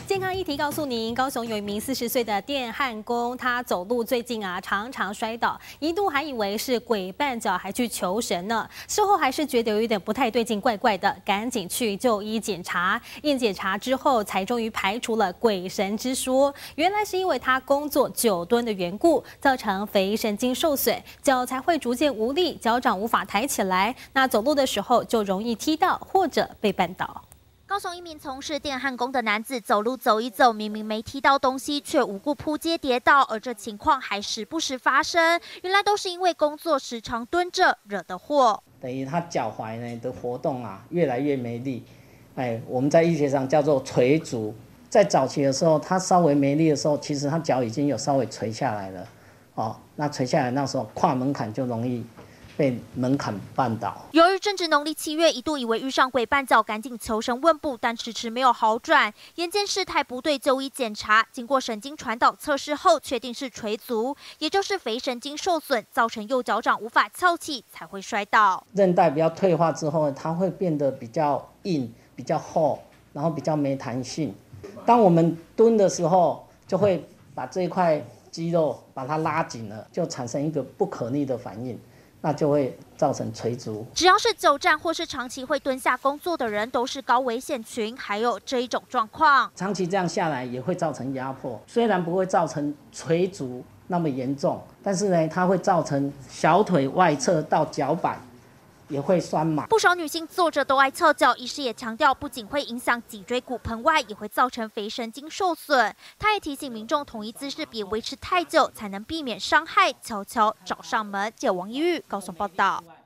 健康议题告诉您，高雄有一名40岁的电焊工，他走路最近常常摔倒，一度还以为是鬼绊脚，还去求神呢。事后还是觉得有一点不太对劲，怪怪的，赶紧去就医检查。验检查之后，才终于排除了鬼神之说。原来是因为他工作久蹲的缘故，造成腓神经受损，脚才会逐渐无力，脚掌无法抬起来。那走路的时候就容易踢到或者被绊倒。 高雄一名从事电焊工的男子走路走一走，明明没踢到东西，却无故扑街跌倒，而这情况还时不时发生。原来都是因为工作时常蹲着惹的祸。 等于他脚踝呢的活动越来越没力，我们在医学上叫做垂足。在早期的时候，他稍微没力的时候，其实他脚已经有稍微垂下来了，那垂下来那时候跨门槛就容易 被门槛绊倒。 由于正值农历7月，一度以为遇上鬼绊脚，赶紧求神问卜，但迟迟没有好转。眼见事态不对，就医检查，经过神经传导测试后，确定是垂足，也就是腓神经受损，造成右脚掌无法翘起，才会摔倒。 韧带比较退化之后，它会变得比较硬、比较厚，然后比较没弹性。当我们蹲的时候，就会把这一块肌肉把它拉紧了，就产生一个不可逆的反应。 那就会造成垂足。 只要是久站或是长期会蹲下工作的人，都是高危险群。还有这一种状况， 长期这样下来也会造成压迫，虽然不会造成垂足那么严重，但是呢，它会造成小腿外侧到脚板 也会酸麻。 不少女性坐着都爱翘脚，医师也强调，不仅会影响脊椎骨盆外，也会造成腓神经受损。他也提醒民众，同一姿势别维持太久，才能避免伤害，悄悄找上门。记者王一玉高雄报道。